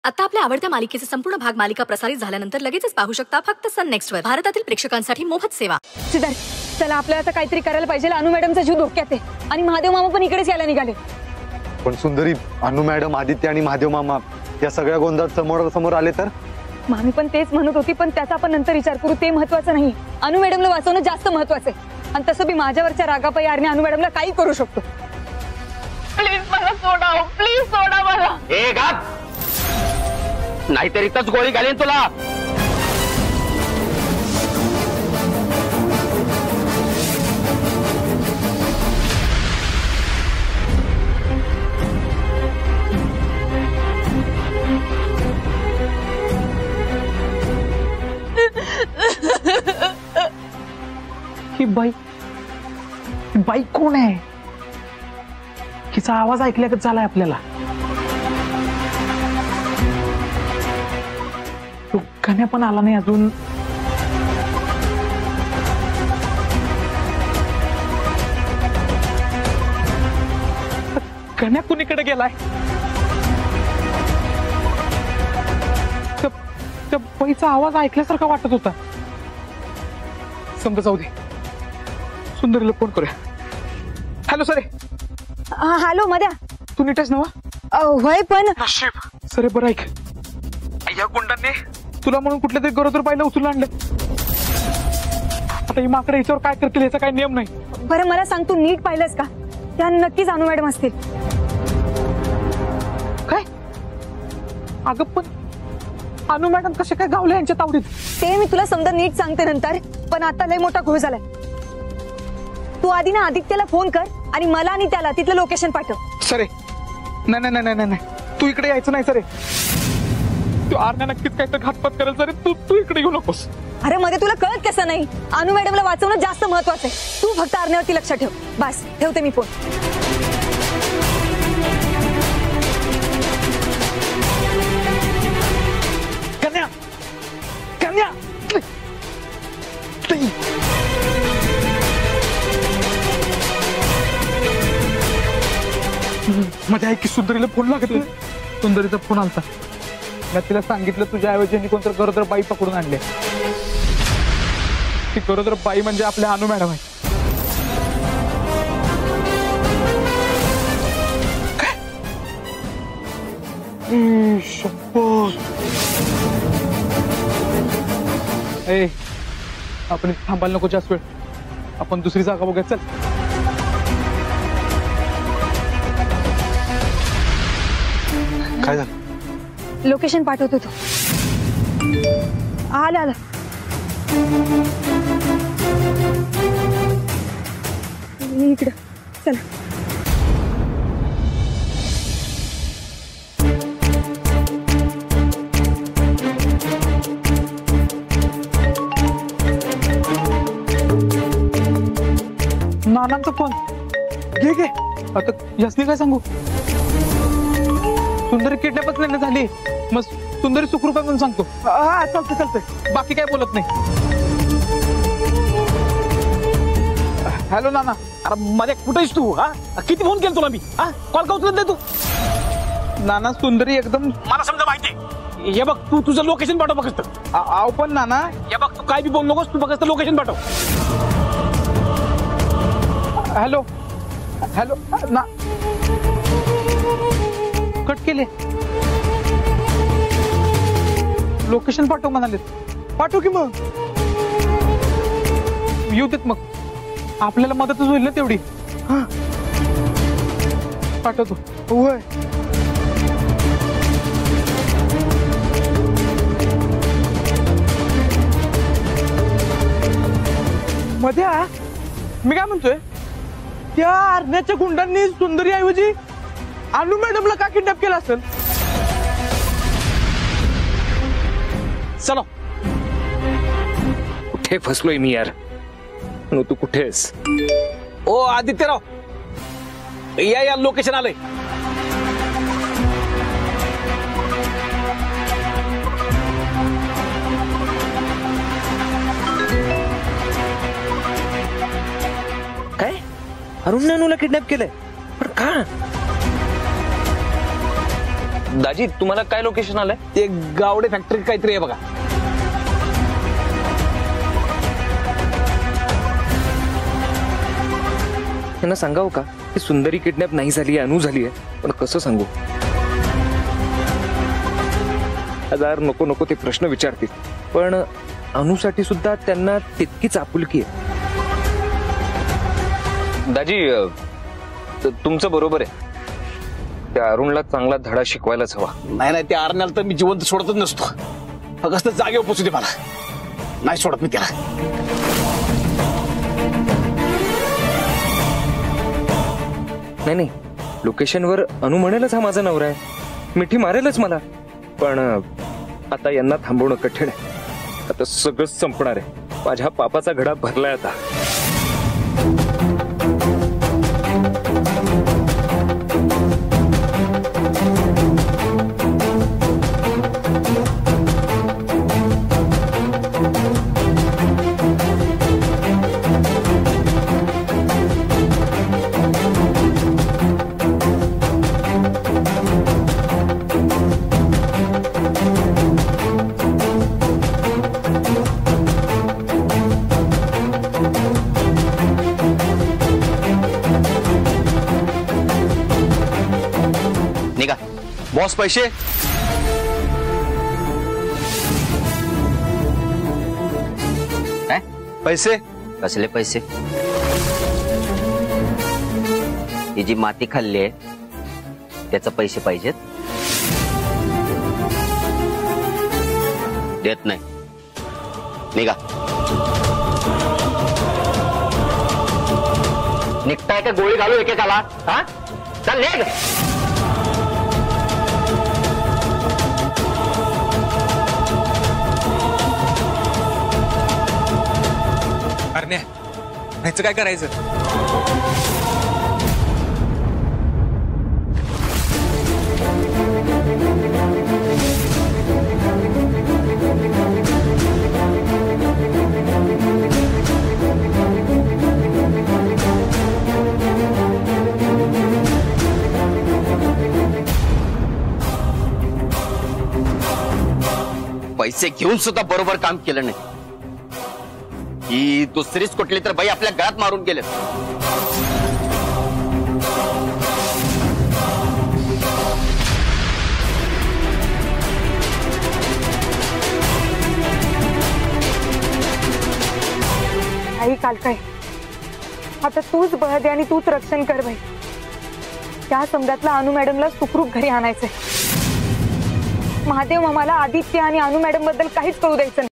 आता आपल्या आवडत्या मालिकेचे संपूर्ण भाग मालिका प्रसारित झाल्यानंतर लगेचच पाहू शकता फक्त सन नेक्स्ट वर. भारतातील प्रेक्षकांसाठी मोफत सेवा. सिद्धार्थ, चला आपल्याला आता काहीतरी करायला पाहिजे. अनु मॅडमचा जीव धोक्यात आहे आणि महादेव मामा पण इकडेच यायला निघाले. पण सुंदरी, अनु मॅडम, आदित्य आणि महादेव मामा या सगळ्या गोंधळात समोर आले तर? मामी पण तेच म्हणत होती, पण त्याचा आपण नंतर विचार करू. ते महत्वाचं नाही, अनु मॅडमला वाचवणं जास्त महत्वाचं आहे. आणि तसं मी माझ्यावरच्या रागापायी आरने अनु मॅडमला काही करू शकतो. प्लीज मला सोडा, प्लीज सोडा मला. ए गा, नाहीतर इथंच गोळी घालीन तुला. ही बाई कोण आहे? हिचा आवाज ऐकल्यागत झालाय आपल्याला. तो कन्या पण आला नाही अजून. कन्या कुणीकडे गेलाय? त्या बाईचा आवाज ऐकल्यासारखा वाटत होता. समजा जाऊ दे, सुंदरीला फोन करूया. हॅलो सरे. हॅलो मध्या, तू नीटच नवा? होय, पण नशीब. सरे बरं ऐक, या गुंडांनी तुला म्हणून कुठल्या तरी गरोदर बाईला उचलून आणलं. आता ही माकडे हिच्यावर काय करतील याचा काही नियम नाही. बरं मला सांग, तू नीट पाहिलंस का? त्या नक्कीच अनु मॅडम असतील. काय? अगं पण अनु मॅडम कसे काय गावले यांच्या तावडीत? ते मी तुला समजा नीट सांगते नंतर, पण आता लय मोठा घोळ झालाय. तू आधी ना आदित्यला फोन कर आणि मला आणि त्याला तिथलं लोकेशन पाठव. सरे नाही नाही नाही नाही, तू इकडे यायचं नाही सरे. तू आरण्या नक्कीच काहीतरी घातपात करेल सरे. तू इकडे येऊ नकोस. अरे मध्ये तुला कळत कसं नाही? अनु मॅडमला वाचवणं जास्त महत्वाचं आहे. तू फक्त आरण्यावरती लक्ष ठेव. बस, ठेवते मी फोन. कन्या कन्या मध्ये ऐक की सुंदरीला फोन लागत. सुंदरीचा फोन आलता. मी तिला सांगितलं तुझ्या ऐवजी कोणतर गरोदर बाई पकडून आणले. ती गरोदर बाई म्हणजे आपल्या अनु मॅडम आहे. ए, आपण थांबायला नको जास्त वेळ. आपण दुसरी जागा बघूया. चल. काय झालं? लोकेशन पाठवतो तू. आला इकडं. चला. नानांचा फोन घे घे. आता यासनी काय सांगू? सुंदरी किडनॅपच नाही झाली. मग सुंदरी सुखरूप आहे म्हणून सांगतो. हा चालतंय चालतंय, बाकी काय बोलत नाही. हॅलो नाना. अरे मध्ये कुठेस तू? हा किती फोन केला तुला मी? हा कॉल का उचलत नाही तू? नाना सुंदरी एकदम मला समजा माहिती. हे बघ, तू तुझं लोकेशन पाठव फक्त. आव पण नाना. हे बघ, तू काय बी बोल नकोस. तू फक्त लोकेशन पाठव. हॅलो हॅलो ना, कट केले. लोकेशन पाठव म्हणाले. पाठव की मग. येऊ देत मग, आपल्याला मदतच होईल ना तेवढी. हा पाठवतो. होय. मध्ये मी काय म्हणतोय, त्या आरण्याच्या गुंडांनी सुंदरी ऐवजी अनु मॅडमला का किडनॅप केलं असेल? चलो. कुठे फसलोय मी यार? तू कुठेस? ओ आदित्यराव, या लोकेशन आलंय. काय? अरुण नानूला किडनॅप केलंय? पण का? दाजी तुम्हाला काय लोकेशन आलंय? ते गावडे फॅक्टरी काहीतरी आहे बघा. त्यांना सांगावं का की सुंदरी किडनॅप नाही झाली, अनु झाली आहे, पण कसं सांगू? हजार नको नको ते प्रश्न विचारतील, पण अनुसाठी सुद्धा त्यांना तितकीच आपुलकी आहे. दाजी तुमचं बरोबर आहे, त्या अरुणला चांगला धडा शिकवायलाच हवा. नाही नाही, त्या आरण्याला तर मी जिवंत सोडतच नसतो. फक्त जागेवर पोचू दे मला, नाही सोडत मी त्याला. नाही नाही, लोकेशनवर अनु म्हणेलच हा माझा नवरा आहे, मिठी मारेलच मला, पण आता यांना थांबवणं कठीण आहे. आता सगळंच संपणार आहे. माझ्या पापाचा घडा भरलाय आता. निघा बॉस. पैसे काय? पैसे कसले पैसे? ही जी माती खाल्ली आहे त्याचे पैसे पाहिजेत? देत नाही. निघा. निघताय का गोळी घालू एकेकाला? हा चल निघ. अरे ह्याचं काय करायचं? पैसे घेऊन सुद्धा बरोबर काम केलं नाही. ही दुसरीच कुठली तर बाई आपल्या गळ्यात मारून गेले. आई काल काय आता तूच बळ दे आणि तूच रक्षण कर बाई. त्या समजातला अनु मॅडमला सुखरूप घरी आणायचंय. महादेव मामाला आदित्य आणि अनु मॅडम बद्दल काहीच कळू द्यायचं नाही.